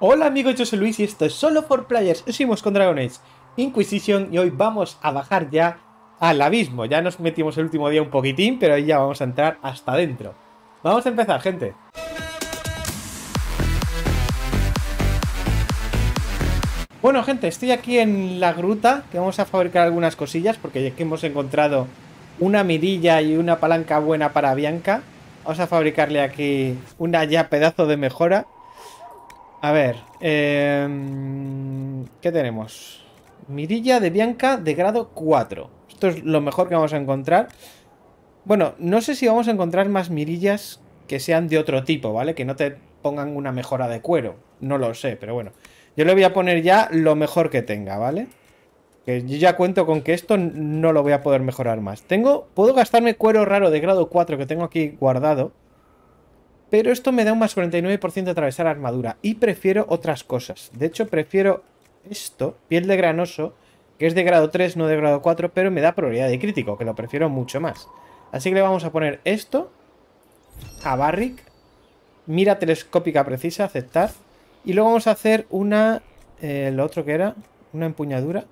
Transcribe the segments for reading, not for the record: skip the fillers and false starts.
Hola amigos, yo soy Luis y esto es Solo for Players. Seguimos con Dragon Age Inquisition y hoy vamos a bajar ya al abismo. Ya nos metimos el último día un poquitín, pero hoy ya vamos a entrar hasta adentro. Vamos a empezar, gente. Bueno, gente, estoy aquí en la gruta, que vamos a fabricar algunas cosillas, porque ya que hemos encontrado una mirilla y una palanca buena para Bianca, vamos a fabricarle aquí una ya pedazo de mejora. A ver, ¿qué tenemos? Mirilla de Bianca de grado 4. Esto es lo mejor que vamos a encontrar. Bueno, no sé si vamos a encontrar más mirillas que sean de otro tipo, ¿vale? Que no te pongan una mejora de cuero. No lo sé, pero bueno. Yo le voy a poner ya lo mejor que tenga, ¿vale? Que yo ya cuento con que esto no lo voy a poder mejorar más. Puedo gastarme cuero raro de grado 4 que tengo aquí guardado. Pero esto me da un más 49% de atravesar armadura. Y prefiero otras cosas. De hecho, prefiero esto, piel de granoso, que es de grado 3, no de grado 4, pero me da probabilidad de crítico, que lo prefiero mucho más. Así que le vamos a poner esto a Barrick. Mira telescópica precisa, aceptar. Y luego vamos a hacer una... lo otro que era, una empuñadura.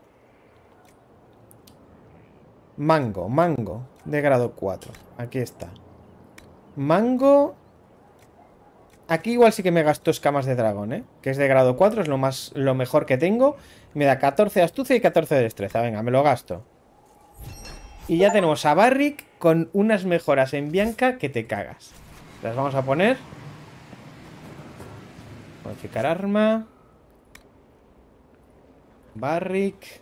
Mango, de grado 4. Aquí está. Mango... Aquí igual sí que me gasto escamas de dragón, ¿eh? Que es de grado 4, es lo mejor que tengo. Me da 14 de astucia y 14 de destreza. Venga, me lo gasto. Y ya tenemos a Barrick con unas mejoras en Bianca que te cagas. Las vamos a poner. Modificar arma. Barrick.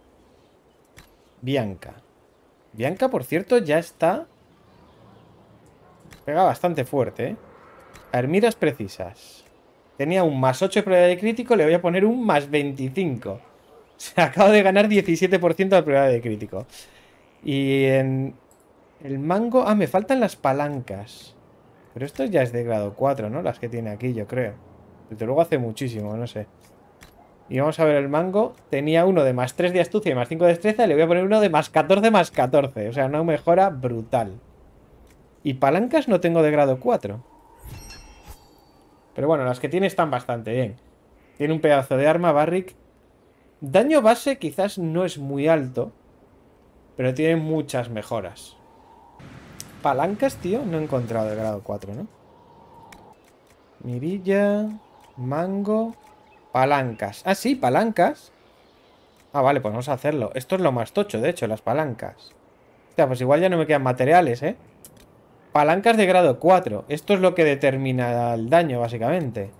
Bianca. Bianca, por cierto, ya está. Pega bastante fuerte, ¿eh? A ver, miras precisas. Tenía un más 8 de probabilidad de crítico, le voy a poner un más 25. O sea, acabo de ganar 17% de probabilidad de crítico. Y en el mango... Ah, me faltan las palancas. Pero esto ya es de grado 4, ¿no? Las que tiene aquí, yo creo. Desde luego hace muchísimo, no sé. Y vamos a ver el mango. Tenía uno de más 3 de astucia y más 5 de destreza. Y le voy a poner uno de más 14 más 14. O sea, una mejora brutal. Y palancas no tengo de grado 4. Pero bueno, las que tiene están bastante bien. Tiene un pedazo de arma, Barrick. Daño base quizás no es muy alto, pero tiene muchas mejoras. Palancas, tío, no he encontrado de grado 4, ¿no? Mirilla, mango, palancas. Ah, sí, palancas. Ah, vale, pues vamos a hacerlo. Esto es lo más tocho, de hecho, las palancas. O sea, pues igual ya no me quedan materiales, ¿eh? Palancas de grado 4. Esto es lo que determina el daño, básicamente.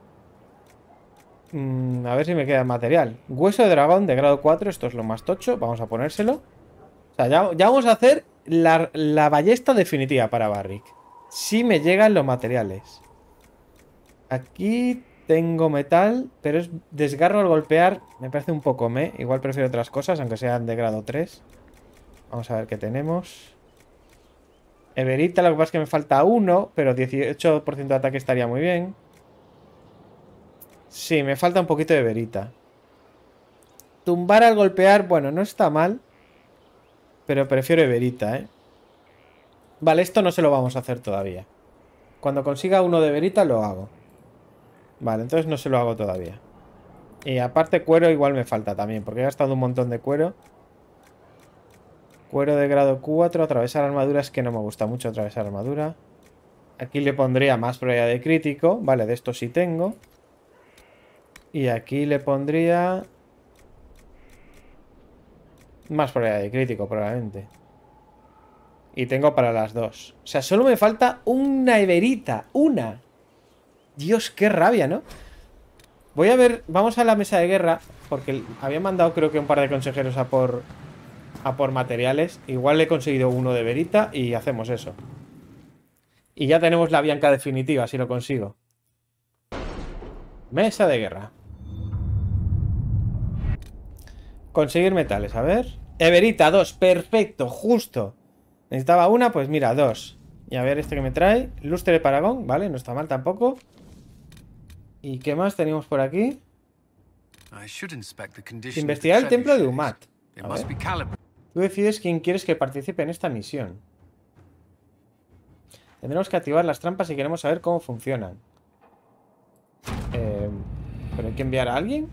A ver si me queda material. Hueso de dragón de grado 4. Esto es lo más tocho. Vamos a ponérselo. O sea, ya vamos a hacer la ballesta definitiva para Barrick. Si me llegan los materiales. Aquí tengo metal, pero es desgarro al golpear. Me parece un poco Igual prefiero otras cosas, aunque sean de grado 3. Vamos a ver qué tenemos. Everita, lo que pasa es que me falta uno, pero 18% de ataque estaría muy bien. Sí, me falta un poquito de Verita. Tumbar al golpear, bueno, no está mal. Pero prefiero Everita, ¿eh? Vale, esto no se lo vamos a hacer todavía. Cuando consiga uno de Verita lo hago. Vale, entonces no se lo hago todavía. Y aparte cuero igual me falta también, porque he gastado un montón de cuero. Cuero de grado 4, atravesar armadura, es que no me gusta mucho atravesar armadura. Aquí le pondría más probabilidad de crítico. Vale, de esto sí tengo. Y aquí le pondría... más probabilidad de crítico, probablemente. Y tengo para las dos. O sea, solo me falta una Everita. ¡Una! Dios, qué rabia, ¿no? Voy a ver... Vamos a la mesa de guerra. Porque había mandado creo que un par de consejeros a por materiales. Igual he conseguido uno de Verita y hacemos eso. Y ya tenemos la Bianca definitiva, si lo consigo. Mesa de guerra. Conseguir metales, a ver. Everita, 2, perfecto, justo. Necesitaba una, pues mira, 2. Y a ver este que me trae. Lustre de Paragón, vale, no está mal tampoco. ¿Y qué más tenemos por aquí? Investigar el templo de Umat. A ver. Tú decides quién quieres que participe en esta misión. Tendremos que activar las trampas si queremos saber cómo funcionan. ¿Pero hay que enviar a alguien?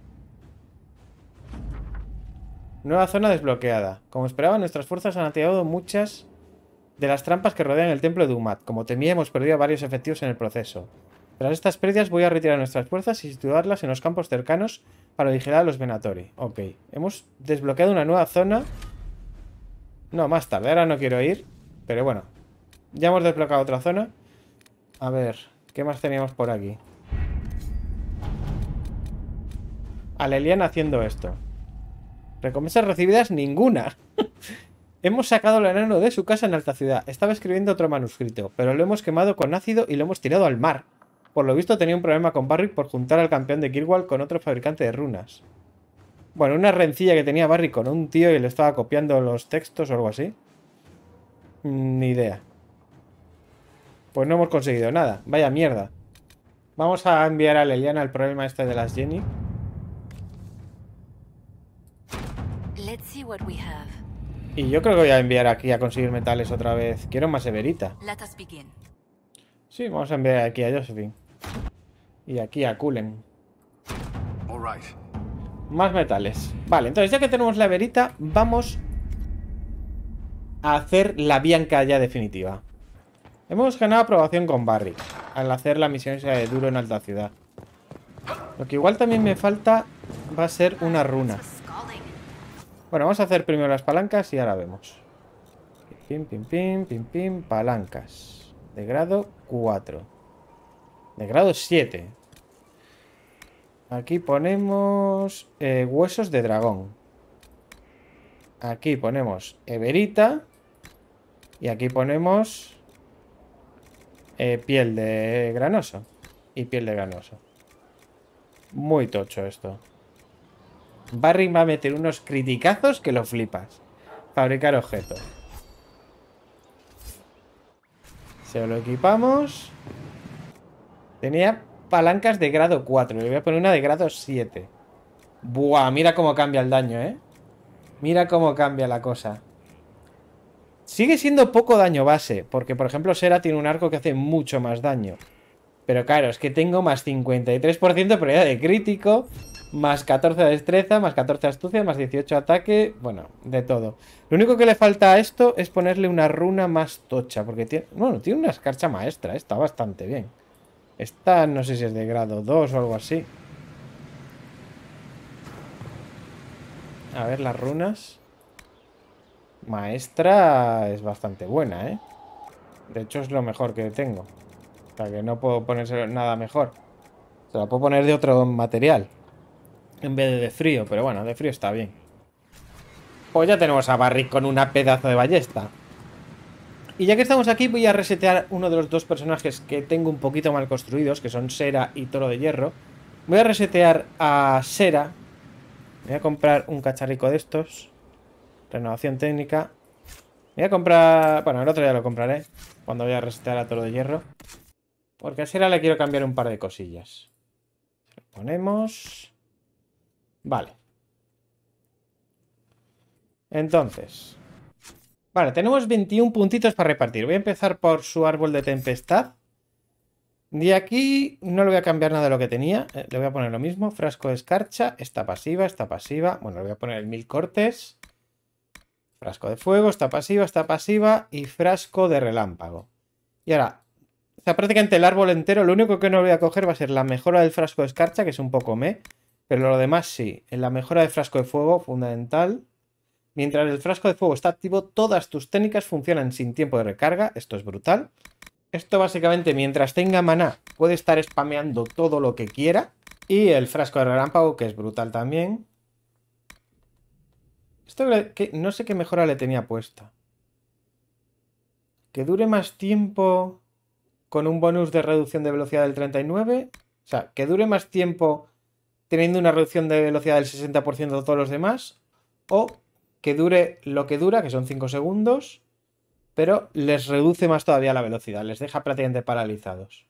Nueva zona desbloqueada. Como esperaba, nuestras fuerzas han activado muchas de las trampas que rodean el templo de Umat. Como temía, hemos perdido a varios efectivos en el proceso. Tras estas pérdidas voy a retirar nuestras fuerzas y situarlas en los campos cercanos para vigilar a los Venatori. Ok. Hemos desbloqueado una nueva zona. No, más tarde. Ahora no quiero ir. Pero bueno. Ya hemos desbloqueado otra zona. A ver. ¿Qué más teníamos por aquí? Alelian haciendo esto. Recompensas recibidas, ninguna. Hemos sacado al enano de su casa en Alta Ciudad. Estaba escribiendo otro manuscrito, pero lo hemos quemado con ácido y lo hemos tirado al mar. Por lo visto tenía un problema con Barry por juntar al campeón de Kirwall con otro fabricante de runas. Bueno, una rencilla que tenía Barry con un tío y le estaba copiando los textos o algo así. Ni idea. Pues no hemos conseguido nada. Vaya mierda. Vamos a enviar a Leliana el problema este de las Jenny. Y yo creo que voy a enviar aquí a conseguir metales otra vez. Quiero más Everita. Sí, vamos a enviar aquí a Josephine. Y aquí a Cullen. Más metales. Vale, entonces ya que tenemos la Everita, vamos a hacer la Bianca ya definitiva. Hemos ganado aprobación con Barry al hacer la misión esa de Duro en Alta Ciudad. Lo que igual también me falta va a ser una runa. Bueno, vamos a hacer primero las palancas y ahora vemos. Pim, pim, pim, pim, pim, palancas. De grado 4. De grado 7. Aquí ponemos huesos de dragón. Aquí ponemos Everita. Y aquí ponemos piel de granoso. Y piel de granoso. Muy tocho esto. Barry va a meter unos criticazos que lo flipas. Fabricar objetos. Se lo equipamos. Tenía palancas de grado 4. Le voy a poner una de grado 7. Buah, mira cómo cambia el daño, ¿eh? Mira cómo cambia la cosa. Sigue siendo poco daño base. Porque, por ejemplo, Sera tiene un arco que hace mucho más daño. Pero claro, es que tengo más 53% de probabilidad de crítico. Más 14 de destreza, más 14 de astucia, más 18 de ataque. Bueno, de todo. Lo único que le falta a esto es ponerle una runa más tocha. Porque tiene... Bueno, tiene una escarcha maestra. Está bastante bien. Esta no sé si es de grado 2 o algo así. A ver, las runas. Maestra es bastante buena, ¿eh? De hecho es lo mejor que tengo. O sea que no puedo ponerse nada mejor. Se la puedo poner de otro material. En vez de frío, pero bueno, de frío está bien. Pues ya tenemos a Barry con una pedazo de ballesta. Y ya que estamos aquí, voy a resetear uno de los dos personajes que tengo un poquito mal construidos, que son Sera y Toro de Hierro. Voy a resetear a Sera. Voy a comprar un cacharrico de estos. Renovación técnica. Voy a comprar... Bueno, el otro ya lo compraré. Cuando voy a resetear a Toro de Hierro. Porque a Sera le quiero cambiar un par de cosillas. Lo ponemos... Vale. Entonces. Vale, tenemos 21 puntitos para repartir. Voy a empezar por su árbol de tempestad. De aquí no le voy a cambiar nada de lo que tenía. Le voy a poner lo mismo. Frasco de escarcha. Está pasiva, está pasiva. Bueno, le voy a poner el 1000 cortes. Frasco de fuego, está pasiva. Y frasco de relámpago. Y ahora, o sea, prácticamente el árbol entero. Lo único que no voy a coger va a ser la mejora del frasco de escarcha, que es un poco pero lo demás sí. En la mejora del frasco de fuego, fundamental. Mientras el frasco de fuego está activo, todas tus técnicas funcionan sin tiempo de recarga. Esto es brutal. Esto básicamente, mientras tenga maná, puede estar spameando todo lo que quiera. Y el frasco de relámpago, que es brutal también. Esto que no sé qué mejora le tenía puesta. Que dure más tiempo con un bonus de reducción de velocidad del 39. O sea, que dure más tiempo teniendo una reducción de velocidad del 60% de todos los demás. O que dure lo que dura, que son 5 segundos. Pero les reduce más todavía la velocidad. Les deja prácticamente paralizados.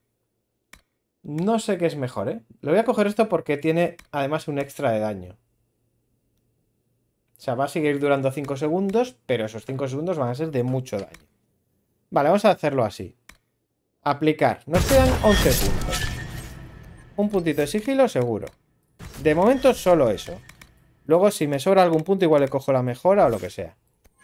No sé qué es mejor, ¿eh? Le voy a coger esto porque tiene además un extra de daño. O sea, va a seguir durando 5 segundos, pero esos 5 segundos van a ser de mucho daño. Vale, vamos a hacerlo así. Aplicar. Nos quedan 11 puntos. un puntito de sigilo seguro. De momento solo eso. Luego si me sobra algún punto igual le cojo la mejora o lo que sea.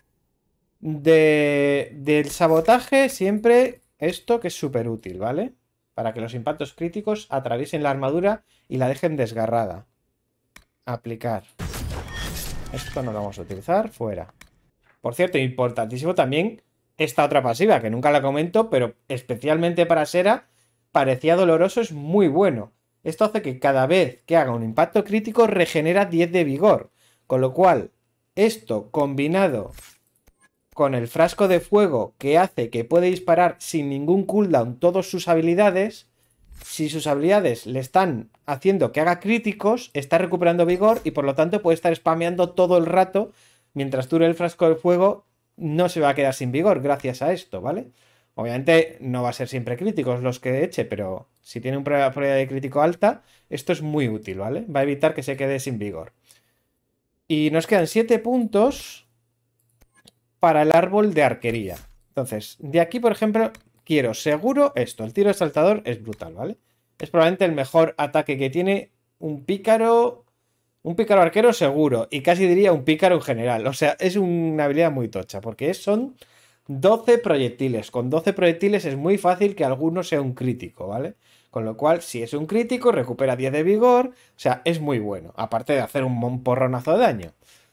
Del sabotaje siempre esto que es súper útil, ¿vale? Para que los impactos críticos atraviesen la armadura y la dejen desgarrada. Aplicar. Esto no lo vamos a utilizar, fuera. Por cierto, importantísimo también esta otra pasiva, que nunca la comento, pero especialmente para Sera, parecía doloroso, es muy bueno. Esto hace que cada vez que haga un impacto crítico regenera 10 de vigor. Con lo cual, esto combinado con el frasco de fuego que hace que puede disparar sin ningún cooldown todas sus habilidades, si sus habilidades le están haciendo que haga críticos, está recuperando vigor y por lo tanto puede estar spameando todo el rato. Mientras dure el frasco de fuego, no se va a quedar sin vigor gracias a esto, ¿vale? Obviamente no va a ser siempre críticos los que eche, pero si tiene una probabilidad de crítico alta, esto es muy útil, ¿vale? Va a evitar que se quede sin vigor. Y nos quedan 7 puntos para el árbol de arquería. Entonces, de aquí, por ejemplo, quiero seguro esto. El tiro de saltador es brutal, ¿vale? Es probablemente el mejor ataque que tiene un pícaro arquero seguro. Y casi diría un pícaro en general. O sea, es una habilidad muy tocha. Porque son 12 proyectiles. Con 12 proyectiles es muy fácil que alguno sea un crítico, ¿vale? Con lo cual, si es un crítico, recupera 10 de vigor. O sea, es muy bueno. Aparte de hacer un porronazo de daño.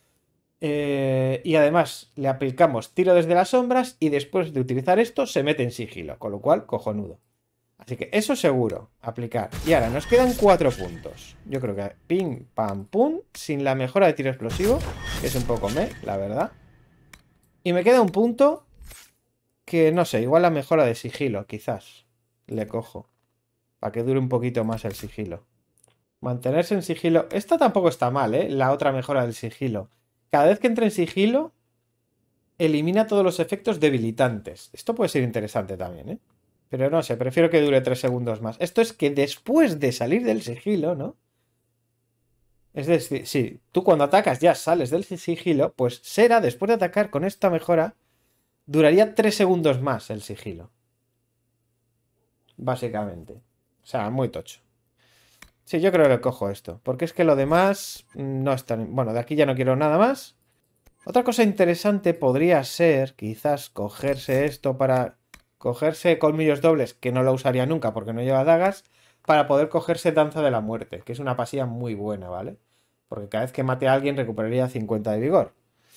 Y además le aplicamos tiro desde las sombras y después de utilizar esto se mete en sigilo, con lo cual cojonudo. Así que eso seguro, aplicar. Y ahora nos quedan 4 puntos. Yo creo que pim, pam, pum, sin la mejora de tiro explosivo, que es un poco la verdad. Y me queda un punto que no sé, igual la mejora de sigilo, quizás le cojo, para que dure un poquito más el sigilo. Mantenerse en sigilo, esta tampoco está mal, la otra mejora del sigilo. Cada vez que entre en sigilo, elimina todos los efectos debilitantes. Esto puede ser interesante también, Pero no sé, prefiero que dure 3 segundos más. Esto es que después de salir del sigilo, ¿no? Es decir, si tú cuando atacas ya sales del sigilo, pues Sera, después de atacar con esta mejora, duraría 3 segundos más el sigilo. Básicamente. O sea, muy tocho. Sí, yo creo que cojo esto. Porque es que lo demás no es tan... Bueno, de aquí ya no quiero nada más. Otra cosa interesante podría ser, quizás, cogerse esto para... Cogerse colmillos dobles, que no lo usaría nunca porque no lleva dagas, para poder cogerse danza de la muerte, que es una pasiva muy buena, ¿vale? Porque cada vez que mate a alguien recuperaría 50 de vigor.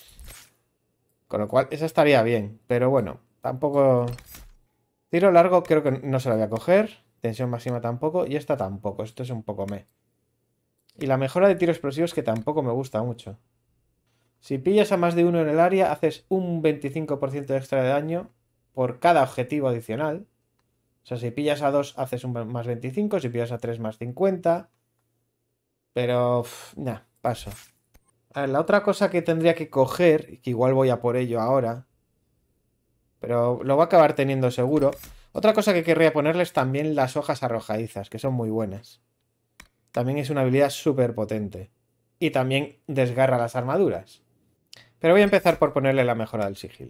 Con lo cual, esa estaría bien. Pero bueno, tampoco... Tiro largo creo que no se lo voy a coger. Tensión máxima tampoco. Y esta tampoco. Esto es un poco Y la mejora de tiro explosivo es que tampoco me gusta mucho. Si pillas a más de uno en el área, haces un 25% extra de daño por cada objetivo adicional. O sea, si pillas a 2, haces un más 25. Si pillas a 3, más 50. Pero, nah, paso. A ver, la otra cosa que tendría que coger, y que igual voy a por ello ahora, pero lo voy a acabar teniendo seguro. Otra cosa que querría ponerles también las hojas arrojadizas, que son muy buenas. También es una habilidad súper potente. Y también desgarra las armaduras. Pero voy a empezar por ponerle la mejora del sigilo.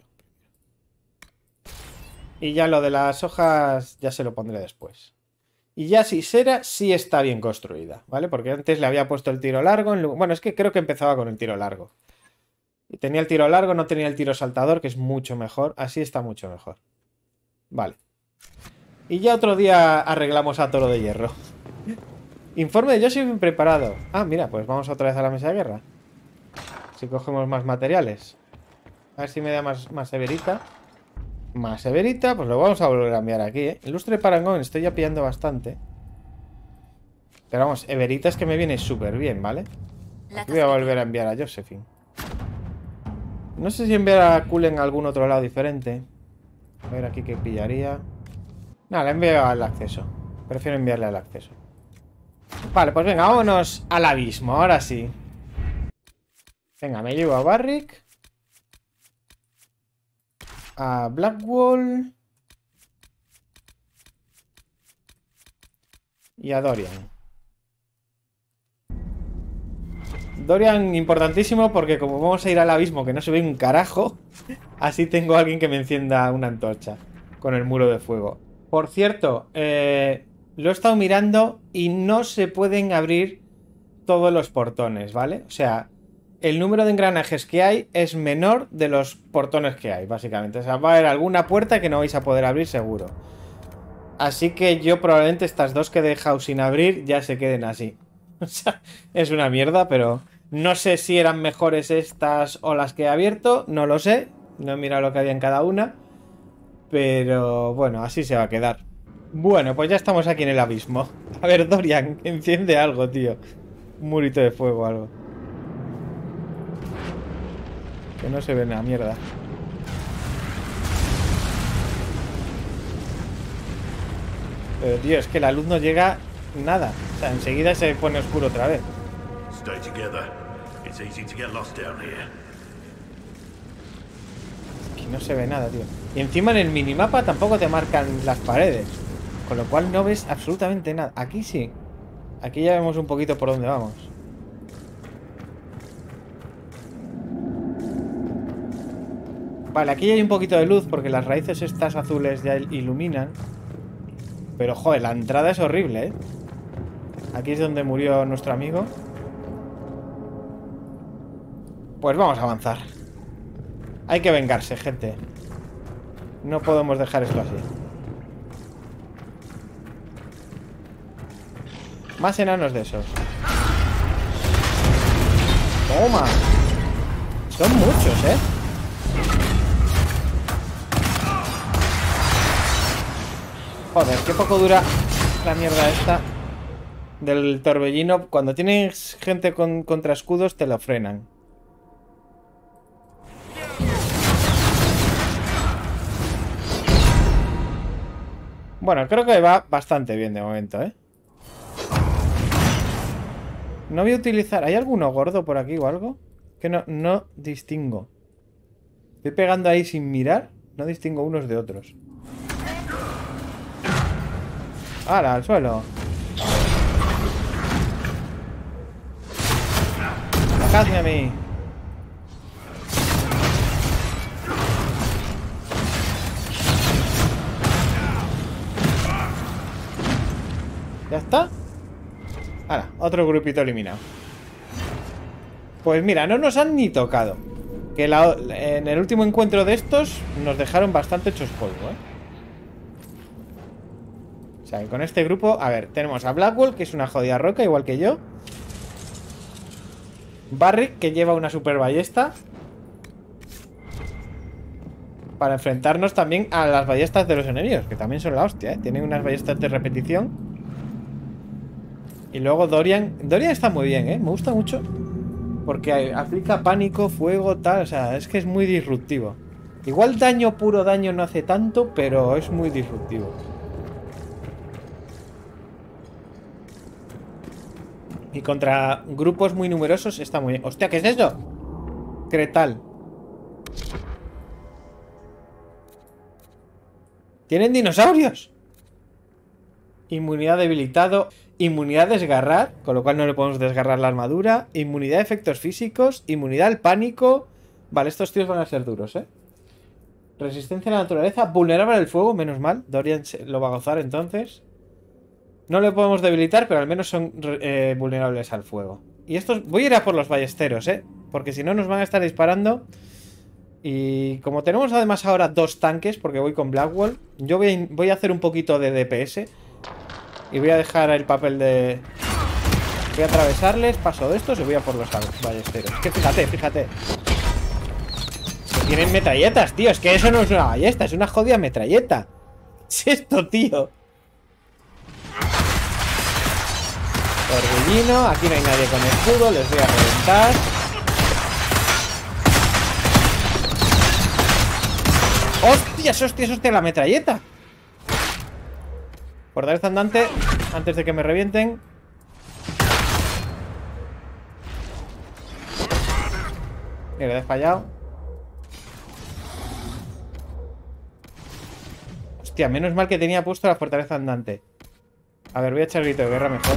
Y ya lo de las hojas ya se lo pondré después. Y ya si Sera sí está bien construida, ¿vale? Porque antes le había puesto el tiro largo. Bueno, es que creo que empezaba con el tiro largo. Y tenía el tiro largo, no tenía el tiro saltador, que es mucho mejor. Así está mucho mejor. Vale. Y ya otro día arreglamos a Toro de Hierro. Informe de Josephine preparado. Ah, mira, pues vamos otra vez a la mesa de guerra. Si cogemos más materiales. A ver si me da más severita. Más severita, pues lo vamos a volver a enviar aquí, Ilustre parangón, estoy ya pillando bastante. Pero vamos, Everita es que me viene súper bien, ¿vale? Aquí voy a volver a enviar a Josephine. No sé si enviar a Kul en algún otro lado diferente. A ver aquí qué pillaría. Nada, le envío al acceso. Prefiero enviarle al acceso. Vale, pues venga, vámonos al abismo, ahora sí. Venga, me llevo a Barrick, a Blackwall y a Dorian. Dorian importantísimo porque como vamos a ir al abismo que no se ve un carajo, así tengo a alguien que me encienda una antorcha con el muro de fuego. Por cierto, Lo he estado mirando y no se pueden abrir todos los portones, ¿vale? O sea, el número de engranajes que hay es menor de los portones que hay, básicamente. O sea, va a haber alguna puerta que no vais a poder abrir seguro. Así que yo probablemente estas dos que he dejado sin abrir ya se queden así. O sea, es una mierda, pero no sé si eran mejores estas o las que he abierto. No lo sé. No he mirado lo que había en cada una. Pero bueno, así se va a quedar. Bueno, pues ya estamos aquí en el abismo. A ver, Dorian, enciende algo, tío. Un murito de fuego o algo. Que no se ve nada, mierda. Pero tío, es que la luz no llega nada. O sea, enseguida se pone oscuro otra vez. Stay together. It's easy to get lost down here. Aquí no se ve nada, tío. Y encima en el minimapa tampoco te marcan las paredes. Con lo cual no ves absolutamente nada. Aquí sí. Aquí ya vemos un poquito por dónde vamos. Vale, aquí hay un poquito de luz porque las raíces estas azules ya iluminan. Pero, joder, la entrada es horrible, ¿eh? Aquí es donde murió nuestro amigo. Pues vamos a avanzar. Hay que vengarse, gente. No podemos dejar esto así. Más enanos de esos. Toma. Son muchos, ¿eh? Joder, qué poco dura la mierda esta del torbellino. Cuando tienes gente contra escudos te lo frenan. Bueno, creo que va bastante bien de momento, ¿eh? No voy a utilizar... ¿Hay alguno gordo por aquí o algo? Que no distingo. Estoy pegando ahí sin mirar. No distingo unos de otros. ¡Hala, al suelo! ¡Bajadme a mí! ¿Ya está? ¡Hala! Otro grupito eliminado. Pues mira, no nos han ni tocado. Que en el último encuentro de estos nos dejaron bastante hechos polvo, ¿eh? O sea, que con este grupo... A ver, tenemos a Blackwall, que es una jodida roca, igual que yo. Barrick, que lleva una super ballesta. Para enfrentarnos también a las ballestas de los enemigos, que también son la hostia, ¿eh? Tienen unas ballestas de repetición. Y luego Dorian. Dorian está muy bien, ¿eh? Me gusta mucho. Porque aplica pánico, fuego, tal. O sea, es que es muy disruptivo. Igual daño, puro daño no hace tanto, pero es muy disruptivo. Y contra grupos muy numerosos está muy bien. ¡Hostia! ¿Qué es eso? Cretal. ¿Tienen dinosaurios? Inmunidad debilitado. Inmunidad desgarrar, con lo cual no le podemos desgarrar la armadura. Inmunidad de efectos físicos. Inmunidad al pánico. Vale, estos tíos van a ser duros, ¿eh? Resistencia a la naturaleza. Vulnerable al fuego, menos mal. Dorian lo va a gozar entonces. No le podemos debilitar, pero al menos son vulnerables al fuego. Y estos... Voy a ir a por los ballesteros, ¿eh? Porque si no nos van a estar disparando. Y como tenemos además ahora dos tanques, porque voy con Blackwall, yo voy a hacer un poquito de DPS. Y voy a dejar el papel de... Voy a atravesarles, paso de estos y voy a por los ballesteros. Es que fíjate, fíjate. Que tienen metralletas, tío. Es que eso no es una ballesta, es una jodida metralleta. ¿Qué es esto, tío? Torbellino, aquí no hay nadie con escudo, les voy a reventar. ¡Hostias, hostias, hostias! La metralleta. Fortaleza andante, antes de que me revienten. Mira, he fallado. Hostia, menos mal que tenía puesto la fortaleza andante. A ver, voy a echar grito de guerra mejor.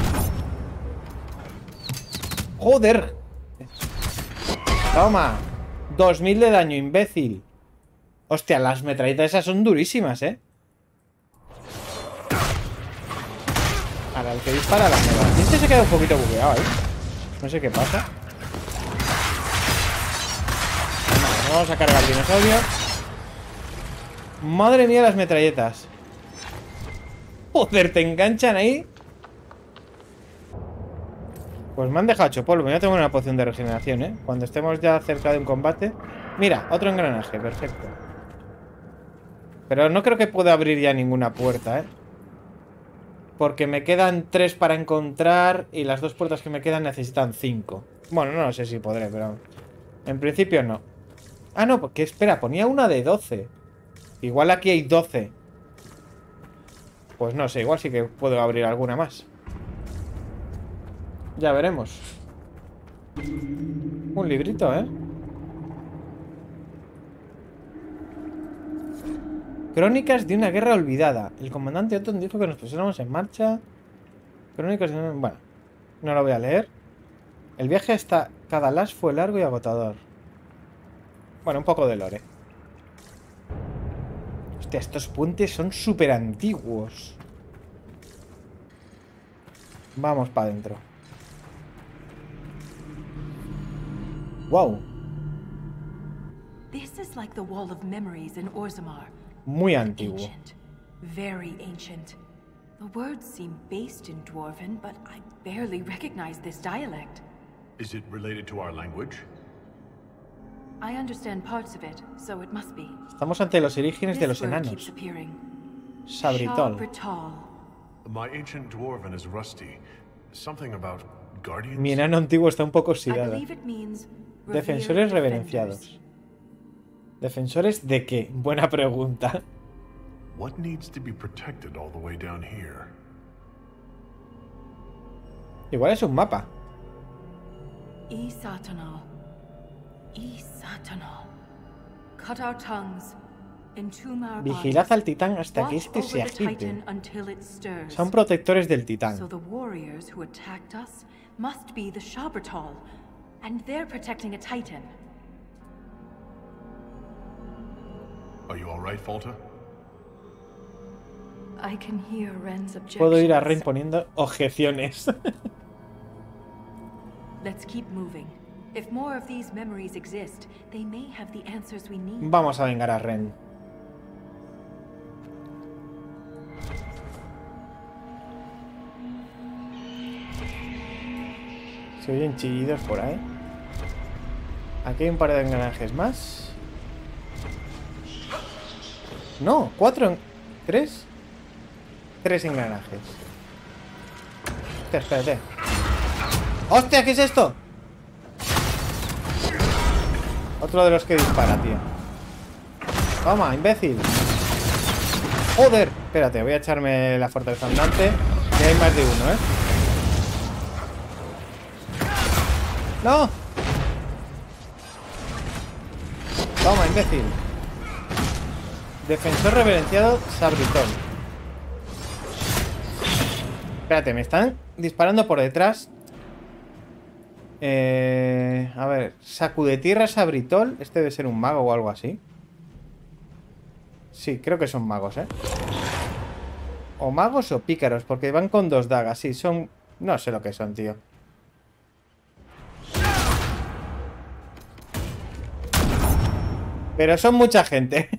¡Joder! Toma. 2000 de daño, imbécil. Hostia, las metralletas esas son durísimas, ¿eh? Vale, al que dispara la mierda. Y este se queda un poquito bugueado ahí. No sé qué pasa. Vale, vamos a cargar el dinosaurio. Madre mía, las metralletas. Joder, te enganchan ahí. Pues me han dejado hecho polvo. Ya tengo una poción de regeneración, ¿eh? Cuando estemos ya cerca de un combate. Mira, otro engranaje, perfecto. Pero no creo que pueda abrir ya ninguna puerta, ¿eh? Porque me quedan 3 para encontrar y las 2 puertas que me quedan necesitan 5. Bueno, no sé si podré, pero en principio no. Ah, no, porque espera, ponía una de 12. Igual aquí hay 12. Pues no sé, igual sí que puedo abrir alguna más. Ya veremos. Un librito, ¿eh? Crónicas de una guerra olvidada. El comandante Otton dijo que nos pusiéramos en marcha. Crónicas de... Bueno, no lo voy a leer. El viaje hasta Cadalas fue largo y agotador. Bueno, un poco de lore. Hostia, estos puentes son súper antiguos. Vamos para adentro. Wow. This is like the wall of memories in Orzammar. Muy antiguo. Ancient. Very ancient. The words seem based in Dwarven, but I barely recognize this dialect. Is it related to our language? I understand parts of it, so it must be. Estamos ante los orígenes de los This word keeps enanos. appearing. Sabritol. Shabritol. My ancient dwarven is rusty. Something about guardians? Mi enano antiguo está un poco I oxidado. believe it means Defensores revered reverenciados. defenders. ¿Defensores de qué? Buena pregunta. What needs to be protected all the way down here? Igual es un mapa. Isatanal. Isatanal. Cut our tongues. Entomb our Vigilad al titán hasta que Watch éste se over the agite. Titan until it stirs. Son protectores del So titán. the warriors who attacked us must be the Shabritol, and they're protecting a Titan. Are you all right, Falta? I can hear Ren's objections. Puedo ir a Ren poniendo objeciones. Let's keep moving. If more of these memories exist, they may have the answers we need. Vamos a vengar a Ren. Se oyen chillidos por ahí. Aquí hay un par de engranajes más. No, 4. 3. 3 engranajes. Hostia, espérate. ¡Hostia! ¿Qué es esto? Otro de los que dispara, tío. Toma, imbécil. Joder. Espérate, voy a echarme la fortaleza andante. Y hay más de uno, ¿eh? ¡No! Toma, imbécil. Defensor reverenciado, Sabritol. Espérate, me están disparando por detrás. A ver, Sacudetierra Sabritol. Este debe ser un mago o algo así. Sí, creo que son magos, ¿eh? O magos o pícaros, porque van con 2 dagas. Sí, son... No sé lo que son, tío. Pero son mucha gente.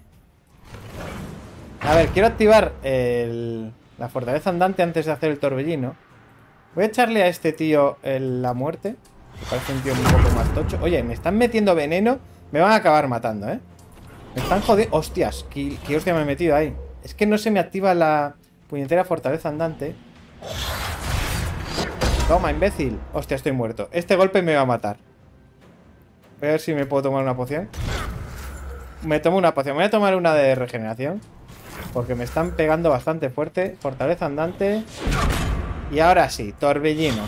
A ver, quiero activar la fortaleza andante antes de hacer el torbellino. Voy a echarle a este tío la muerte. Me parece un tío un poco más tocho. Oye, me están metiendo veneno. Me van a acabar matando, ¿eh? Me están jodiendo. Hostias, ¿qué hostia me he metido ahí? Es que no se me activa la puñetera fortaleza andante. Toma, imbécil. Hostia, estoy muerto. Este golpe me va a matar. Voy a ver si me puedo tomar una poción. Me tomo una poción. Me voy a tomar una de regeneración. Porque me están pegando bastante fuerte. Fortaleza andante. Y ahora sí, torbellino.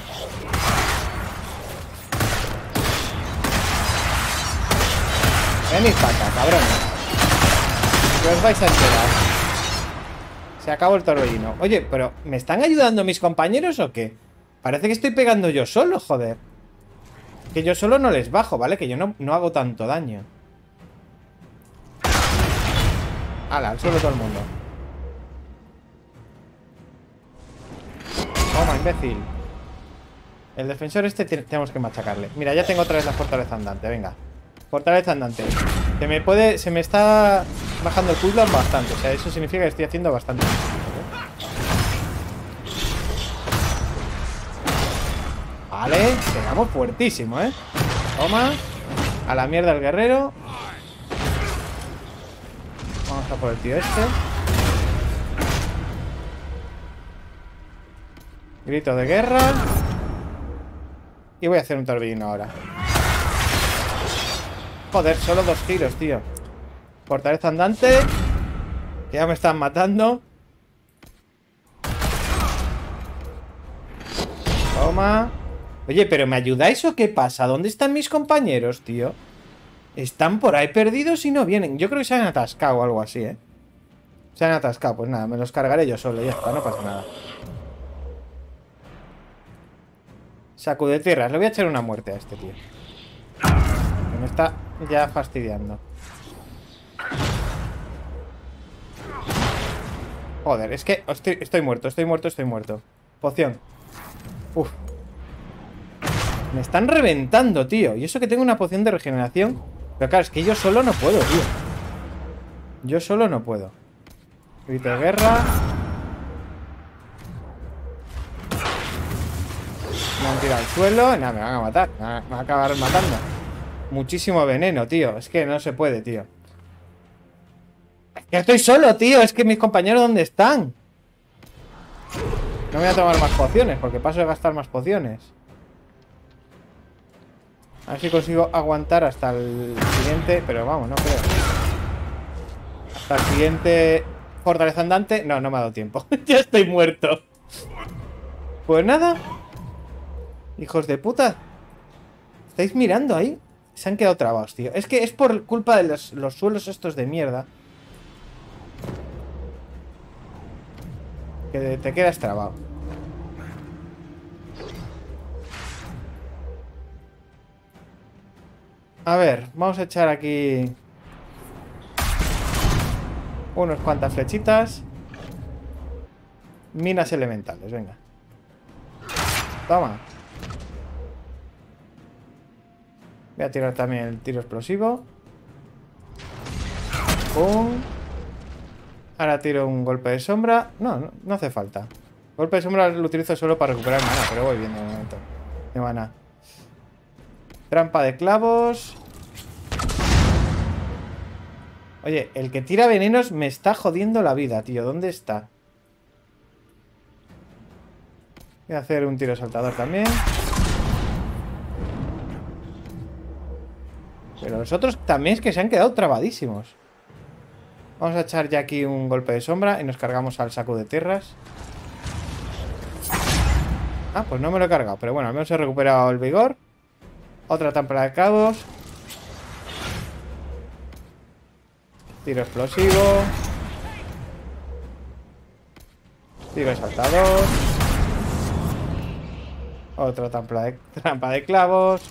Venid para acá, cabrón. Que os vais a enterar. Se acabó el torbellino. Oye, pero ¿me están ayudando mis compañeros o qué? Parece que estoy pegando yo solo, joder. Que yo solo no les bajo, ¿vale? Que yo no hago tanto daño. Hala, al suelo todo el mundo. Toma, imbécil. El defensor este tenemos que machacarle. Mira, ya tengo otra vez la fortaleza andante. Venga. Fortaleza andante. Se me está bajando el cooldown bastante. O sea, eso significa que estoy haciendo bastante. Vale, pegamos fuertísimo, ¿eh? Toma. A la mierda el guerrero. Vamos a por el tío este. Grito de guerra. Y voy a hacer un torbellino ahora. Joder, solo 2 giros, tío. Fortaleza andante. Que ya me están matando. Toma. Oye, ¿pero me ayudáis o qué pasa? ¿Dónde están mis compañeros, tío? Están por ahí perdidos y no vienen. Yo creo que se han atascado o algo así, ¿eh? Se han atascado. Pues nada, me los cargaré yo solo. Ya está, no pasa nada. Sacude tierras. Le voy a echar una muerte a este tío. Que me está ya fastidiando. Joder, es que estoy muerto, estoy muerto. Poción. Uf. Me están reventando, tío. Y eso que tengo una poción de regeneración. Pero claro, es que yo solo no puedo, tío. Yo solo no puedo. Grito de guerra. Me han tirado al suelo. Nada, me van a matar. Me van a acabar matando. Muchísimo veneno, tío. Es que no se puede, tío. Es que estoy solo, tío. Es que mis compañeros, ¿dónde están? No voy a tomar más pociones, porque paso de gastar más pociones. A ver si consigo aguantar hasta el siguiente. Pero vamos, no creo. Hasta el siguiente fortaleza andante. No, no me ha dado tiempo. Ya estoy muerto. Pues nada. Hijos de puta. ¿Estáis mirando ahí? Se han quedado trabados, tío. Es que es por culpa de los suelos estos de mierda. Que te quedas trabado. A ver, vamos a echar aquí unas cuantas flechitas. Minas elementales, venga. Toma. Voy a tirar también el tiro explosivo. ¡Pum! Ahora tiro un golpe de sombra. No hace falta. Golpe de sombra lo utilizo solo para recuperar mana, pero voy bien de momento. De mana. Trampa de clavos. Oye, el que tira venenos me está jodiendo la vida, tío. ¿Dónde está? Voy a hacer un tiro saltador también. Pero los otros también es que se han quedado trabadísimos. Vamos a echar ya aquí un golpe de sombra y nos cargamos al saco de tierras. Ah, pues no me lo he cargado. Pero bueno, al menos he recuperado el vigor. Otra trampa de clavos. Tiro explosivo. Tiro saltador. Otra trampa de clavos.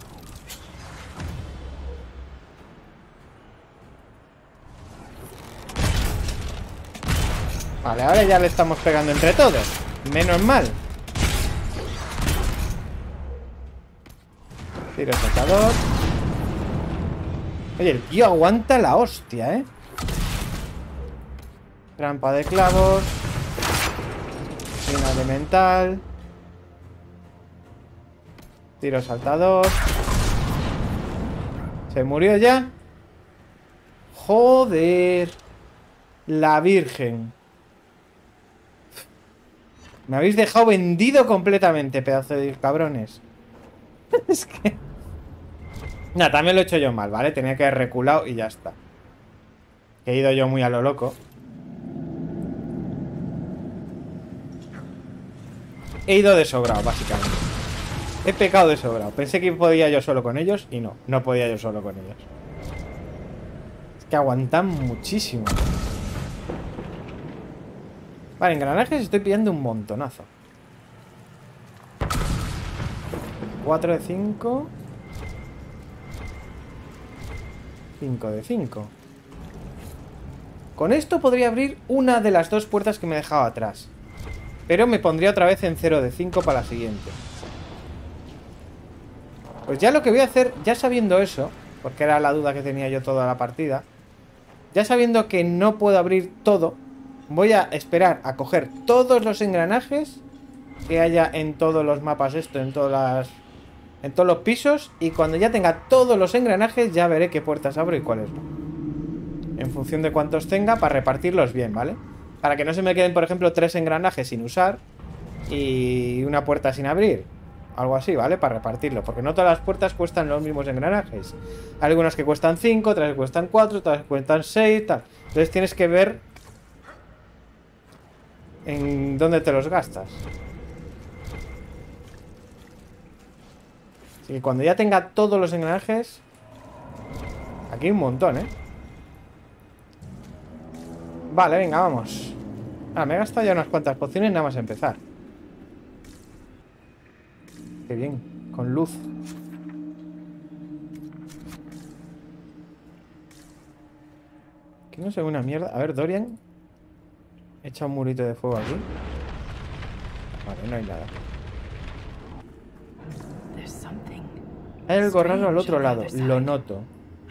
Vale, ahora ya le estamos pegando entre todos. Menos mal. Tiro saltador. Oye, el tío aguanta la hostia, ¿eh? Trampa de clavos. Mina elemental. Tiro saltador. ¿Se murió ya? Joder. La Virgen. Me habéis dejado vendido completamente, pedazo de cabrones. Es que... Nah, también lo he hecho yo mal, ¿vale? Tenía que haber reculado y ya está. He ido yo muy a lo loco. He ido de sobrado, básicamente. He pecado de sobrado. Pensé que podía yo solo con ellos y no, no podía yo solo con ellos. Es que aguantan muchísimo. Vale, engranajes estoy pillando un montonazo. 4 de 5. 5 de 5. Con esto podría abrir una de las dos puertas que me he dejado atrás. Pero me pondría otra vez en 0 de 5 para la siguiente. Pues ya lo que voy a hacer, ya sabiendo eso, porque era la duda que tenía yo toda la partida, ya sabiendo que no puedo abrir todo, voy a esperar a coger todos los engranajes que haya en todos los mapas en todos los pisos, y cuando ya tenga todos los engranajes ya veré qué puertas abro y cuáles no. En función de cuántos tenga, para repartirlos bien, ¿vale? Para que no se me queden, por ejemplo, 3 engranajes sin usar y una puerta sin abrir. Algo así, ¿vale? Para repartirlo. Porque no todas las puertas cuestan los mismos engranajes. Hay algunas que cuestan 5, otras que cuestan 4, otras que cuestan 6, tal. Entonces tienes que ver en dónde te los gastas. Así que cuando ya tenga todos los engranajes... Aquí hay un montón, ¿eh? Vale, venga, vamos. Ah, me he gastado ya unas cuantas pociones nada más empezar. Qué bien, con luz. Aquí no se ve una mierda. A ver, Dorian. Echa un murito de fuego aquí. Vale, no hay nada. Hay algo raro al otro lado. Lo noto.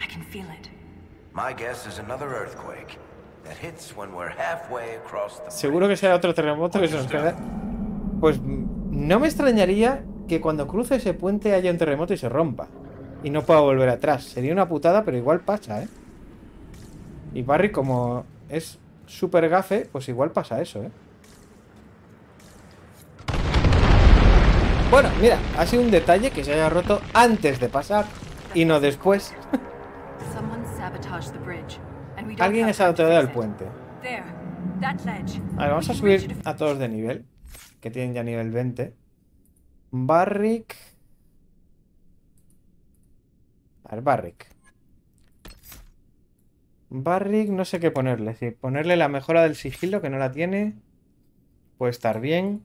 Seguro que será otro terremoto que se nos queda. Pues no me extrañaría que cuando cruce ese puente haya un terremoto y se rompa y no pueda volver atrás. Sería una putada, pero igual pasa, ¿eh? Y Barry, como es súper gafe, pues igual pasa eso, ¿eh? Bueno, mira, ha sido un detalle que se haya roto antes de pasar y no después. Alguien ha saboteado el puente. A ver, vamos a subir a todos de nivel, que tienen ya nivel 20. Barrick. A ver, Barrick. Barrick, no sé qué ponerle. Si ponerle la mejora del sigilo, que no la tiene, puede estar bien.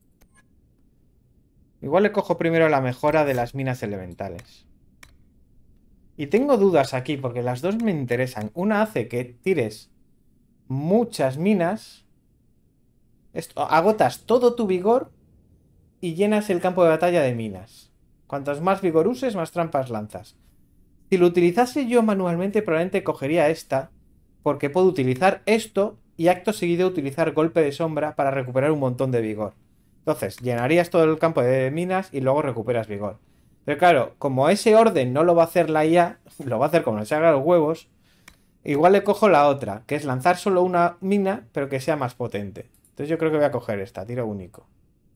Igual le cojo primero la mejora de las minas elementales. Y tengo dudas aquí, porque las dos me interesan. Una hace que tires muchas minas. Agotas todo tu vigor y llenas el campo de batalla de minas. Cuantos más vigor uses, más trampas lanzas. Si lo utilizase yo manualmente, probablemente cogería esta, porque puedo utilizar esto y acto seguido utilizar golpe de sombra para recuperar un montón de vigor. Entonces, llenarías todo el campo de minas y luego recuperas vigor. Pero claro, como ese orden no lo va a hacer la IA, lo va a hacer como le salga los huevos, igual le cojo la otra, que es lanzar solo una mina, pero que sea más potente. Entonces yo creo que voy a coger esta, tiro único.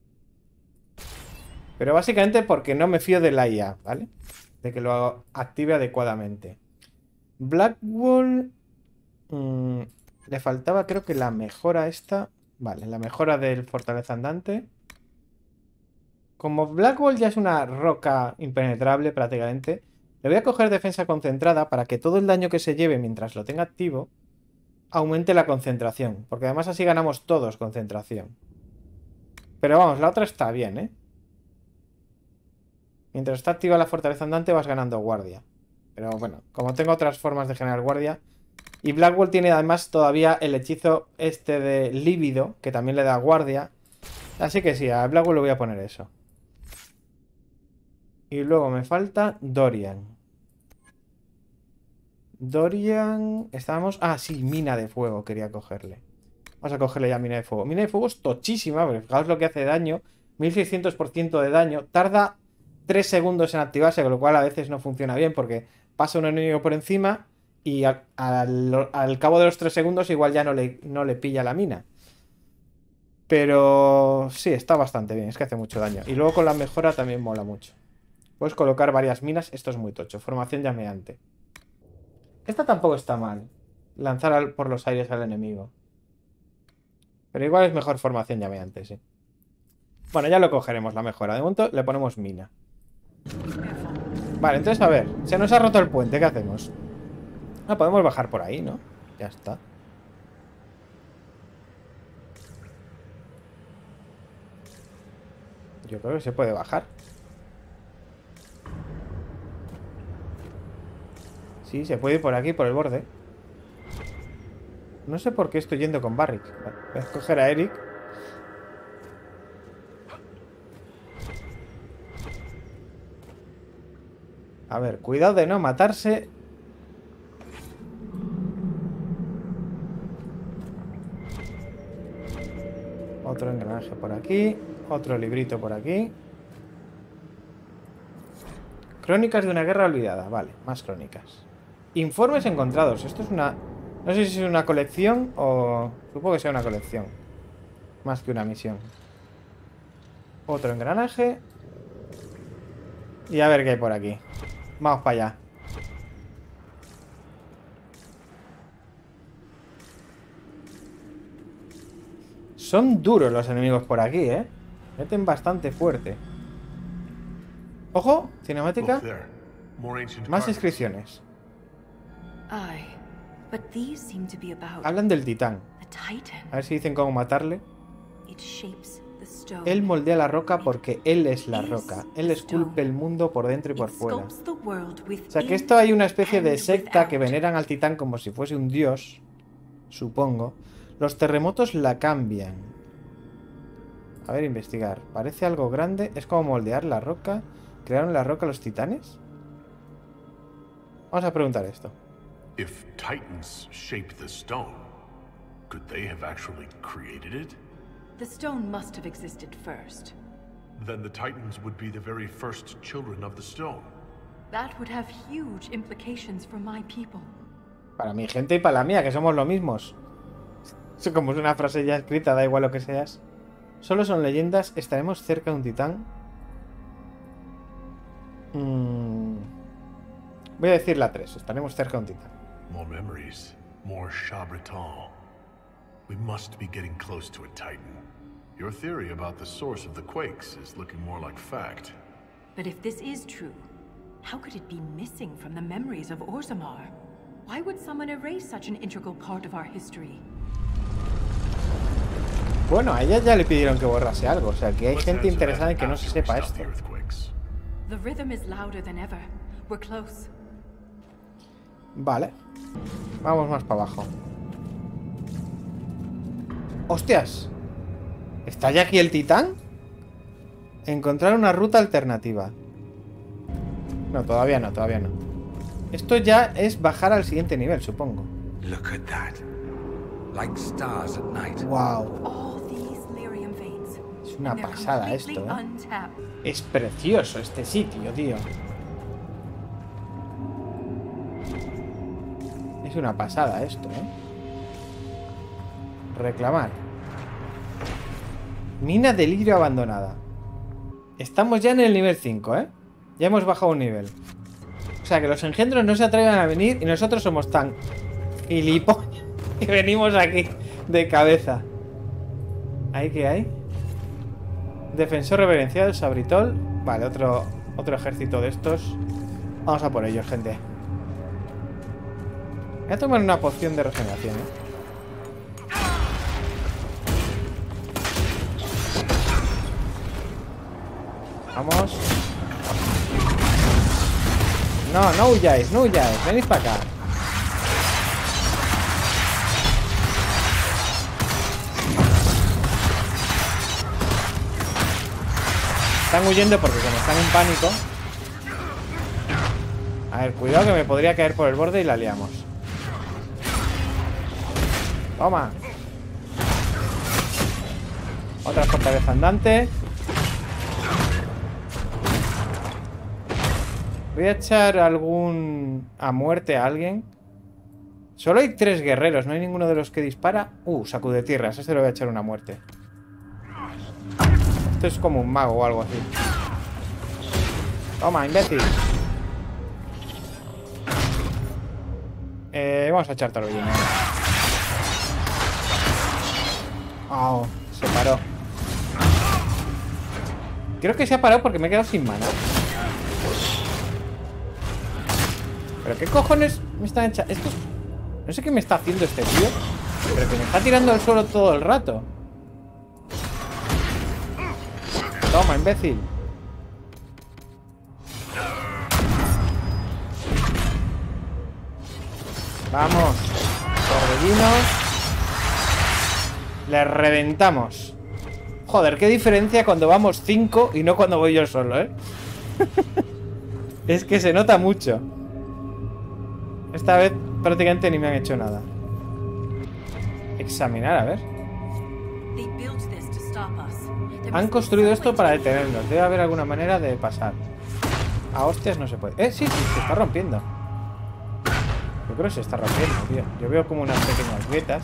Pero básicamente porque no me fío de la IA, ¿vale? De que lo active adecuadamente. Blackwall... le faltaba creo que la mejora esta. Vale, la mejora del fortaleza andante. Como Blackwall ya es una roca impenetrable prácticamente, le voy a coger defensa concentrada para que todo el daño que se lleve mientras lo tenga activo aumente la concentración. Porque además así ganamos todos concentración. Pero vamos, la otra está bien, ¿eh? Mientras está activa la fortaleza andante vas ganando guardia. Pero bueno, como tengo otras formas de generar guardia. Y Blackwall tiene además todavía el hechizo este de lívido, que también le da guardia. Así que sí, a Blackwall le voy a poner eso. Y luego me falta Dorian. Dorian... Estábamos... Ah, sí, mina de fuego quería cogerle. Vamos a cogerle ya mina de fuego. Mina de fuego es tochísima, porque fijaos lo que hace de daño. 1600% de daño. Tarda 3 segundos en activarse, con lo cual a veces no funciona bien porque pasa un enemigo por encima y al cabo de los 3 segundos igual ya no le pilla la mina. Pero sí, está bastante bien, es que hace mucho daño. Y luego con la mejora también mola mucho. Puedes colocar varias minas, esto es muy tocho. Formación llameante. Esta tampoco está mal, lanzar por los aires al enemigo. Pero igual es mejor formación llameante, sí. Bueno, ya lo cogeremos la mejora. De momento le ponemos mina. Vale, entonces a ver, se nos ha roto el puente, ¿qué hacemos? Ah, podemos bajar por ahí, ¿no? Ya está. Yo creo que se puede bajar. Sí, se puede ir por aquí, por el borde. No sé por qué estoy yendo con Barrick. Vale, voy a escoger a Eric. A ver, cuidado de no matarse. Otro engranaje por aquí. Otro librito por aquí. Crónicas de una guerra olvidada. Vale, más crónicas. Informes encontrados. Esto es una... No sé si es una colección o... Supongo que sea una colección. Más que una misión. Otro engranaje. Y a ver qué hay por aquí. Vamos para allá. Son duros los enemigos por aquí, ¿eh? Meten bastante fuerte. ¡Ojo! Cinemática. Look there. More ancient Más carvings. inscripciones. Aye, but these seem to be about Hablan del titán. the Titan. A ver si dicen cómo matarle. It shapes the stone. Él moldea la roca porque él es la roca. Él esculpe el mundo por dentro y por It fuera. sculpts the world O sea que within esto hay una especie de and secta que without. veneran al titán como si fuese un dios. Supongo. Los terremotos la cambian. A ver, investigar. Parece algo grande. Es como moldear la roca. ¿Crearon la roca los titanes? Vamos a preguntar esto. If Titans shaped the stone, could they have actually created it? The stone must have existed first. Then the Titans would be the very first children of the stone. That would have huge implications for my people. Para mi gente y para la mía, que somos lo mismos. Eso como es una frase ya escrita, da igual lo que seas. Solo son leyendas. ¿Estaremos cerca de un titán? Voy a decir la 3. Estaremos cerca de un titán. More memories, more Shabreton. We must be getting close to a Titan. Your theory about the source of the quakes is looking more like fact. But if this is true, how could it be missing from the memories of Orzammar? Why would someone erase such an integral part of our history? Bueno, a ella ya le pidieron que borrase algo. O sea, que hay Let's gente answer interesada en that que no se after we sepa stop esto. the earthquakes. The rhythm is louder than ever. We're close. Vale. Vamos más para abajo. ¡Hostias! ¿Está ya aquí el titán? Encontrar una ruta alternativa. No, todavía no, todavía no. Esto ya es bajar al siguiente nivel, supongo. Look at that. Like stars at night. ¡Wow! All these lyrium veins. Es una and they're pasada completely esto, ¿eh? untapped. Es precioso este sitio, tío. Es una pasada esto, ¿eh? Reclamar. Mina de lirio abandonada. Estamos ya en el nivel 5, ¿eh? Ya hemos bajado un nivel. O sea que los engendros no se atreven a venir y nosotros somos tan gilipollas y venimos aquí de cabeza. ¿Ahí qué hay? Defensor reverenciado, Sabritol. Vale, otro ejército de estos. Vamos a por ellos, gente. Voy a tomar una poción de regeneración, ¿eh? Vamos. No, no huyáis, no huyáis. Venid para acá. Están huyendo porque como están en pánico. A ver, cuidado que me podría caer por el borde y la liamos. Toma. Otra fortaleza andante. Voy a echar algún... a muerte a alguien. Solo hay 3 guerreros, no hay ninguno de los que dispara. Sacude tierras, este lo voy a echar una muerte. Esto es como un mago o algo así. Toma, imbécil. Vamos a echar torbellino. Oh, se paró. Creo que se ha parado porque me he quedado sin mana. ¿Pero qué cojones me están echando? Esto... No sé qué me está haciendo este tío, pero que me está tirando al suelo todo el rato. Toma, imbécil. Vamos. Torbellinos. Le reventamos. Joder, qué diferencia cuando vamos 5 y no cuando voy yo solo, ¿eh? Es que se nota mucho. Esta vez prácticamente ni me han hecho nada. Examinar, a ver. Han construido esto para detenernos. Debe haber alguna manera de pasar. A hostias no se puede. Sí, se está rompiendo. Yo creo que se está rompiendo, tío. Yo veo como unas pequeñas grietas.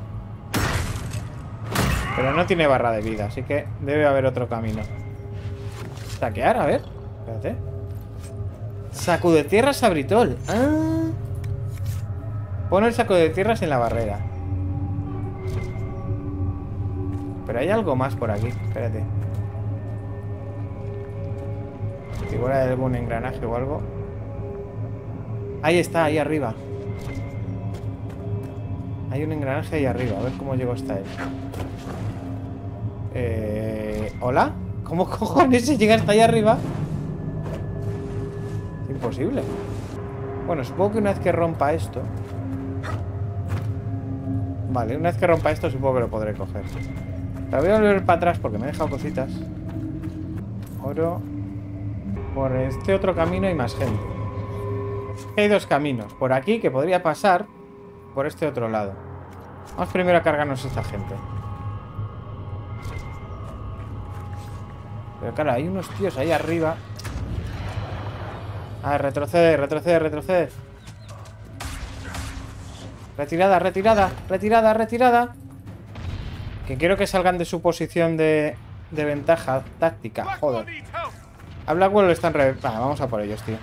Pero no tiene barra de vida, así que debe haber otro camino. Saquear, a ver. Espérate. Saco de tierras a Britol. Ah. Pon el saco de tierras en la barrera. Pero hay algo más por aquí. Espérate. Igual hay algún engranaje o algo. Ahí está, ahí arriba. Hay un engranaje ahí arriba. A ver cómo llego hasta él. ¿Hola? ¿Cómo cojones se llega hasta ahí arriba? Es imposible. Bueno, supongo que una vez que rompa esto... Vale, una vez que rompa esto supongo que lo podré coger. Pero voy a volver para atrás porque me he dejado cositas. Oro. Por este otro camino hay más gente. Hay dos caminos. Por aquí que podría pasar. Por este otro lado. Vamos primero a cargarnos a esta gente. Pero claro, hay unos tíos ahí arriba. Ah, retrocede, retrocede, retrocede. Retirada, retirada, retirada, retirada. Que quiero que salgan de su posición de ventaja táctica. Joder. A Blackwell lo están vamos a por ellos, tío.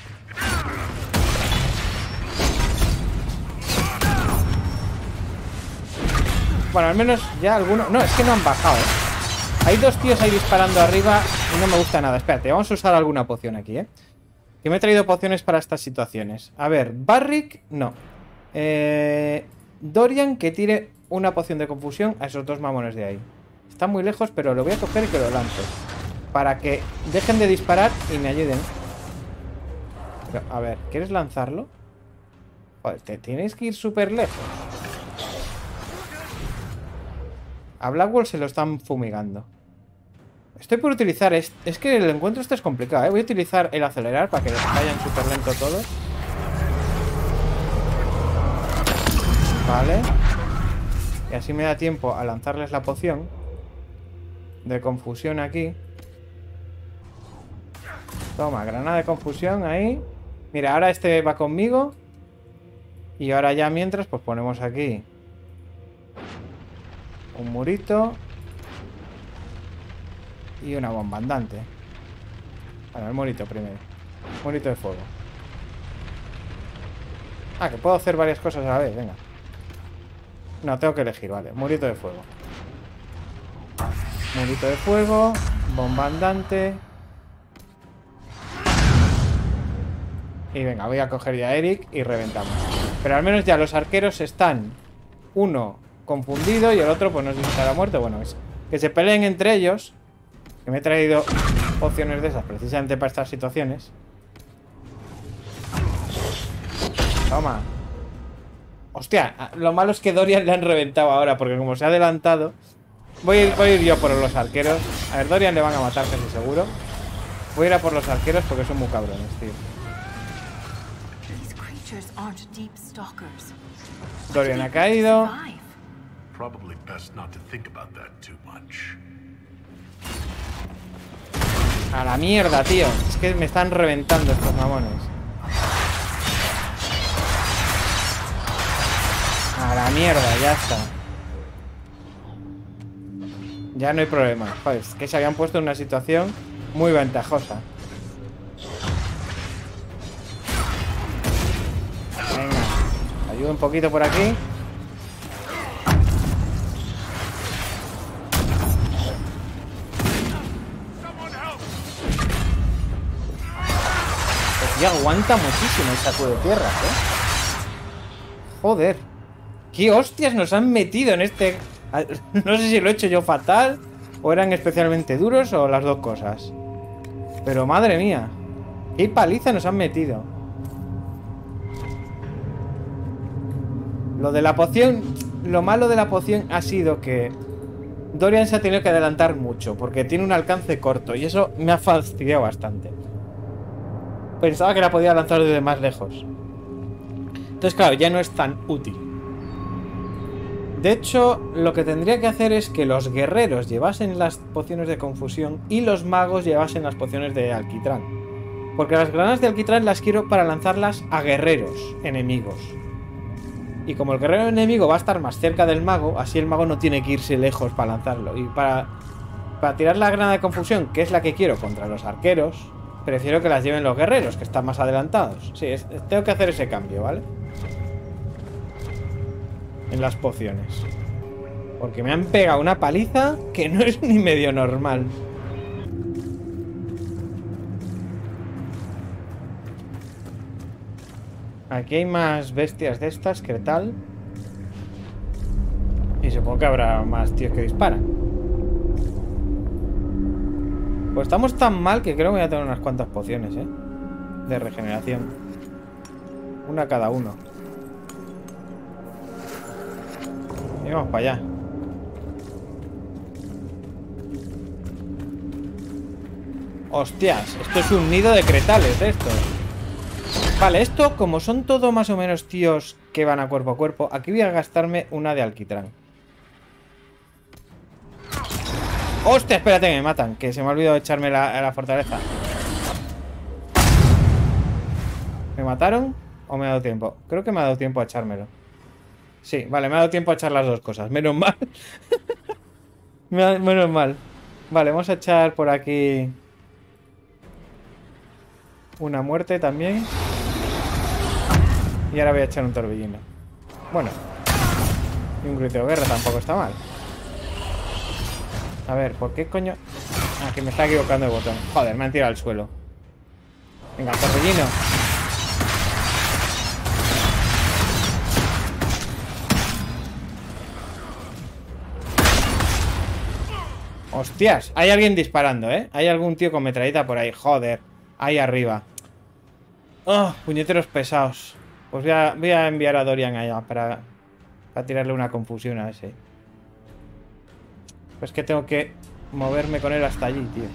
Bueno, al menos ya algunos... No, es que no han bajado, Hay dos tíos ahí disparando arriba y no me gusta nada. Espérate, vamos a usar alguna poción aquí, Que me he traído pociones para estas situaciones. A ver, Barrick, no. Dorian, que tire una poción de confusión a esos dos mamones de ahí. Están muy lejos, pero lo voy a coger y que lo lance. Para que dejen de disparar y me ayuden. Pero, a ver, ¿quieres lanzarlo? Joder, te tienes que ir súper lejos. A Blackwell se lo están fumigando. Estoy por utilizar... Es que el encuentro este es complicado, Voy a utilizar el acelerar para que vayan súper lento todos. Vale. Y así me da tiempo a lanzarles la poción de confusión aquí. Toma, granada de confusión ahí. Mira, ahora este va conmigo. Y ahora ya mientras, pues ponemos aquí un murito. Y una bomba andante. Bueno, el murito primero. Murito de fuego. Ah, que puedo hacer varias cosas a la vez, venga. No, tengo que elegir, vale. Murito de fuego. Murito de fuego. Bomba andante. Y venga, voy a coger ya a Eric y reventamos. Pero al menos ya los arqueros están... Uno confundido y el otro pues no sé si estará muerto. Bueno, que se peleen entre ellos. Que me he traído pociones de esas precisamente para estas situaciones. Toma. Hostia, lo malo es que Dorian le han reventado ahora, porque como se ha adelantado... Voy a ir yo por los arqueros. A ver, Dorian le van a matar casi seguro. Voy a ir a por los arqueros porque son muy cabrones, tío. Dorian ha caído. A la mierda, tío. Es que me están reventando estos mamones. A la mierda, ya está. Ya no hay problema. Joder, es que se habían puesto en una situación muy ventajosa. Venga, ayudo un poquito por aquí. Pues ya aguanta muchísimo el saco de tierras, Joder. ¿Qué hostias nos han metido en este...? No sé si lo he hecho yo fatal, o eran especialmente duros, o las dos cosas. Pero madre mía, qué paliza nos han metido. Lo de la poción... Lo malo de la poción ha sido que Dorian se ha tenido que adelantar mucho, porque tiene un alcance corto, y eso me ha fastidiado bastante. Pensaba que la podía lanzar desde más lejos. Entonces, claro, ya no es tan útil. De hecho, lo que tendría que hacer es que los guerreros llevasen las pociones de confusión y los magos llevasen las pociones de alquitrán. Porque las granadas de alquitrán las quiero para lanzarlas a guerreros enemigos. Y como el guerrero enemigo va a estar más cerca del mago, así el mago no tiene que irse lejos para lanzarlo. Y para tirar la granada de confusión, que es la que quiero contra los arqueros, prefiero que las lleven los guerreros, que están más adelantados. Sí, tengo que hacer ese cambio, ¿vale? En las pociones. Porque me han pegado una paliza que no es ni medio normal. Aquí hay más bestias de estas, ¿qué tal? Y supongo que habrá más tíos que disparan. Pues estamos tan mal que creo que voy a tener unas cuantas pociones, ¿eh? De regeneración. Una cada uno. Y vamos para allá. Hostias, esto es un nido de cretales de esto. Vale, esto como son todo más o menos tíos que van a cuerpo, aquí voy a gastarme una de alquitrán. ¡Hostia! Espérate, me matan, que se me ha olvidado echarme a la fortaleza. ¿Me mataron o me ha dado tiempo? Creo que me ha dado tiempo a echármelo. Sí, vale, me ha dado tiempo a echar las dos cosas. Menos mal. Menos mal. Vale, vamos a echar por aquí una muerte también. Y ahora voy a echar un torbellino. Bueno. Y un grito de guerra tampoco está mal. A ver, ¿por qué coño? Ah, que me está equivocando el botón. Joder, me han tirado al suelo. Venga, torbellino. Hostias, hay alguien disparando, ¿eh? Hay algún tío con metralleta por ahí. Joder, ahí arriba. Oh, puñeteros pesados. Pues voy a enviar a Dorian allá para tirarle una confusión a ese. Pues que tengo que moverme con él hasta allí, tío.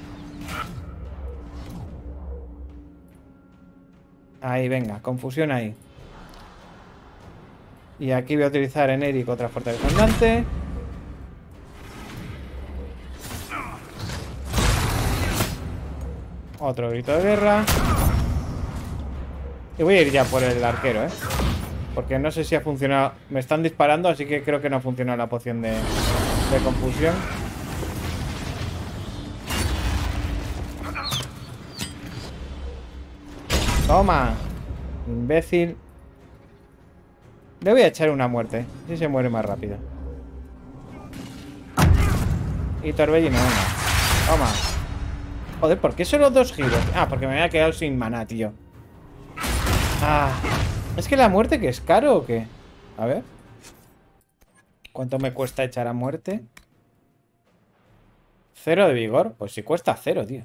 Ahí, venga, confusión ahí. Y aquí voy a utilizar en Eric otra fortaleza andante. Otro grito de guerra. Y voy a ir ya por el arquero, ¿eh? Porque no sé si ha funcionado. Me están disparando, así que creo que no ha funcionado la poción de confusión. Toma, imbécil. Le voy a echar una muerte. Si se muere más rápido. Y torbellino, venga. Toma. Joder, ¿por qué solo 2 giros? Ah, porque me había quedado sin maná, tío. Ah, ¿es que la muerte que es caro o qué? A ver. ¿Cuánto me cuesta echar a muerte? 0 de vigor. Pues si cuesta 0, tío.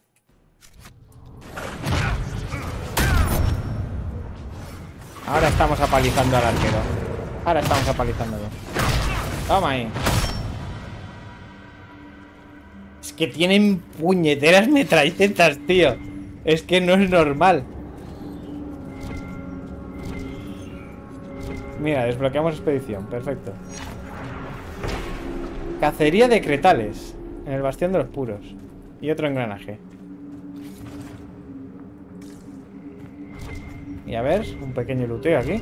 Ahora estamos apalizando al arquero. Ahora estamos apalizándolo. Toma ahí. Es que tienen puñeteras metralletas, tío. Es que no es normal. Mira, desbloqueamos expedición. Perfecto. Cacería de cretales. En el bastión de los puros. Y otro engranaje. Y a ver, un pequeño luteo aquí.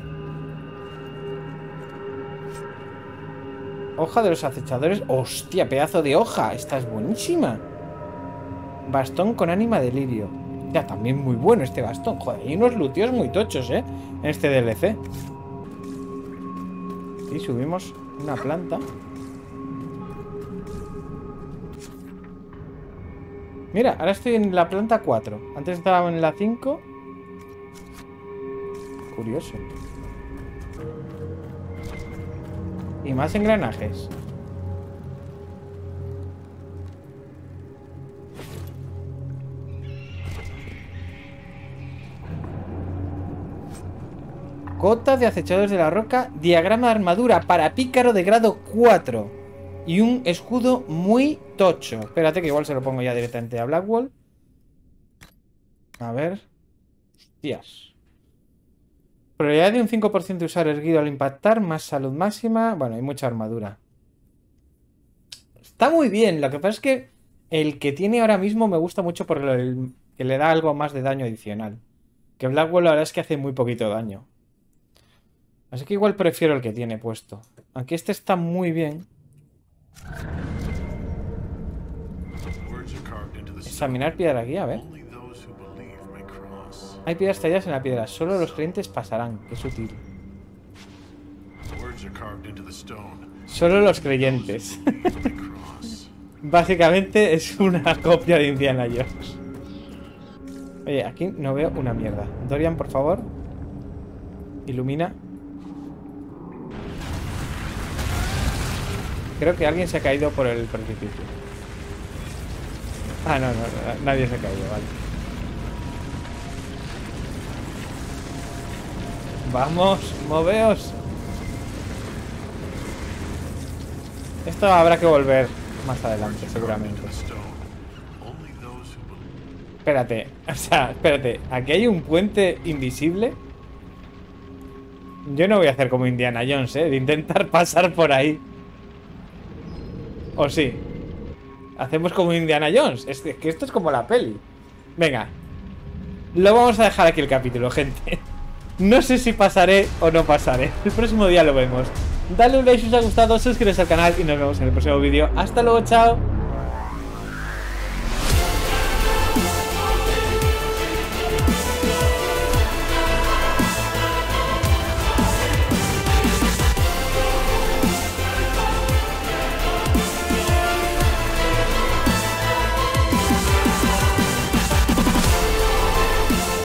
Hoja de los acechadores. ¡Hostia, pedazo de hoja! Esta es buenísima. Bastón con ánima de lirio. Ya, también muy bueno este bastón. Joder, hay unos luteos muy tochos, ¿eh? En este DLC. Y subimos una planta. Mira, ahora estoy en la planta 4. Antes estaba en la 5. Curioso. Y más engranajes. Cota de acechadores de la roca. Diagrama de armadura para pícaro de grado 4. Y un escudo muy tocho. Espérate que igual se lo pongo ya directamente a Blackwall. A ver. Tías. Probabilidad de un 5% de usar erguido al impactar, más salud máxima. Bueno, hay mucha armadura. Está muy bien, lo que pasa es que el que tiene ahora mismo me gusta mucho por que le da algo más de daño adicional. Que Blackwell la verdad es que hace muy poquito daño. Así que igual prefiero el que tiene puesto. Aunque este está muy bien. Examinar piedra aquí, a ver. Hay piedras talladas en la piedra. Solo los creyentes pasarán. Qué sutil. Solo los creyentes. Básicamente es una copia de Indiana Jones. Oye, aquí no veo una mierda. Dorian, por favor. Ilumina. Creo que alguien se ha caído por el precipicio. Ah, no, nadie se ha caído, vale. Vamos, moveos. Esto habrá que volver más adelante, seguramente. Espérate, o sea, espérate. Aquí hay un puente invisible. Yo no voy a hacer como Indiana Jones, de intentar pasar por ahí. ¿O sí? Hacemos como Indiana Jones. Es que esto es como la peli. Venga. Lo vamos a dejar aquí el capítulo, gente. No sé si pasaré o no pasaré. El próximo día lo vemos. Dale un like si os ha gustado, suscríbete al canal y nos vemos en el próximo vídeo. Hasta luego, chao.